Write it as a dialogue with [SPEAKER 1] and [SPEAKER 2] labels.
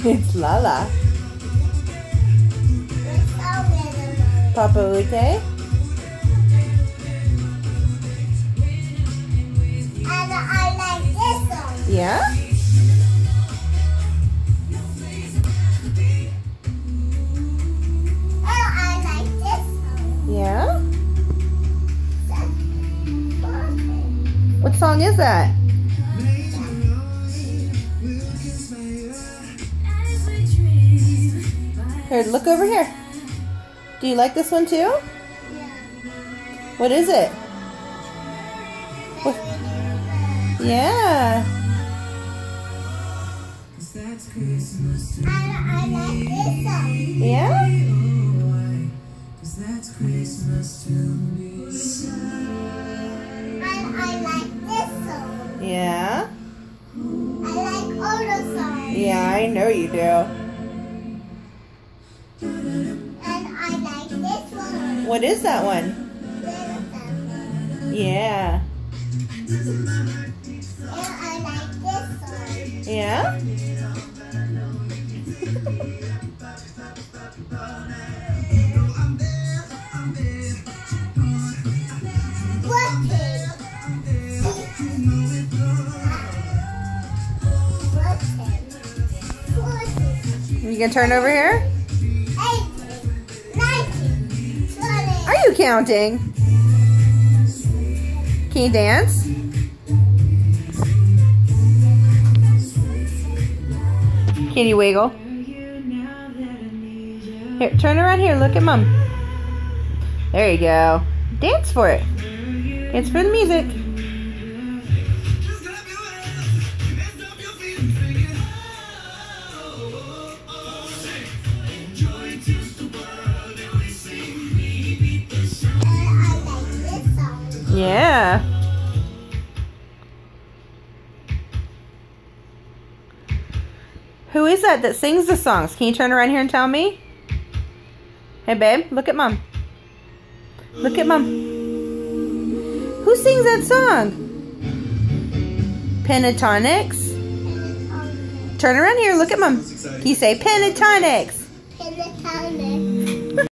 [SPEAKER 1] It's Lala. Papa Ute.
[SPEAKER 2] And I like this one.
[SPEAKER 1] Yeah?
[SPEAKER 2] Oh, I like this one.
[SPEAKER 1] Yeah? What song is that? Here, look over here. Do you like this one too?
[SPEAKER 2] Yeah.
[SPEAKER 1] What is it? What? Yeah.
[SPEAKER 2] And I like this one.
[SPEAKER 1] Yeah?
[SPEAKER 2] And I like this one.
[SPEAKER 1] Yeah?
[SPEAKER 2] I like all the songs.
[SPEAKER 1] Yeah, I know you do.
[SPEAKER 2] And I like this one.
[SPEAKER 1] What is that one? Yeah.
[SPEAKER 2] And I like this one.
[SPEAKER 1] Yeah? You can turn over here?
[SPEAKER 2] 18, 19, 20.
[SPEAKER 1] Are you counting? Can you dance? Can you wiggle? Here, turn around here. Look at Mom. There you go. Dance for it. Dance for the music. Yeah. Who is that sings the songs? Can you turn around here and tell me? Hey, babe, look at Mom. Look at Mom. Who sings that song? Pentatonix? Turn around here, look at Mom. Can you say Pentatonix?